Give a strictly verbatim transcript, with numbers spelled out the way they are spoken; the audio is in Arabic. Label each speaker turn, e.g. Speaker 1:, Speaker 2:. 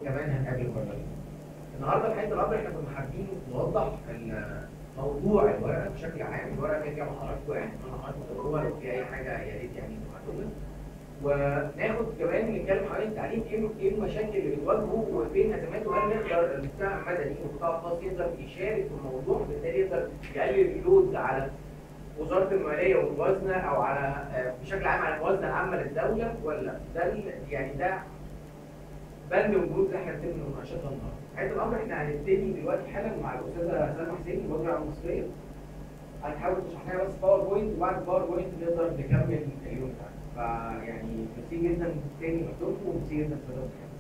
Speaker 1: كمان هنقابل المره دي. النهارده في حته الامر احنا كنا حابين نوضح موضوع الورقه بشكل عام. الورقه كده كده مع حضراتكم، يعني انا حضراتكم تقروها، لو في اي حاجه يا ريت يعني تبعتوا لنا. وناخد كمان نتكلم حوالين التعليم، ايه ايه المشاكل اللي بتواجهه وفين ازماته، وهل نقدر المجتمع المدني والقطاع الخاص يقدر يشارك في الموضوع، وبالتالي يقدر يقلل اللود على وزاره الماليه والموازنه او على بشكل عام على الموازنه العامه للدوله، ولا ده يعني ده بند من البنود اللي احنا بنتم مناقشتها النهارده. حته الامر احنا هنبتدي دلوقتي حالا مع الاستاذه سلمى حسين المبادره العامه المصريه. هنحاول نشرح لنا بس باوربوينت، وبعد الباوربوينت نقدر نكمل اليوم بتاعنا. فيعني ميرسي جدا تاني لحضوركم، وميرسي جدا لحضرتك.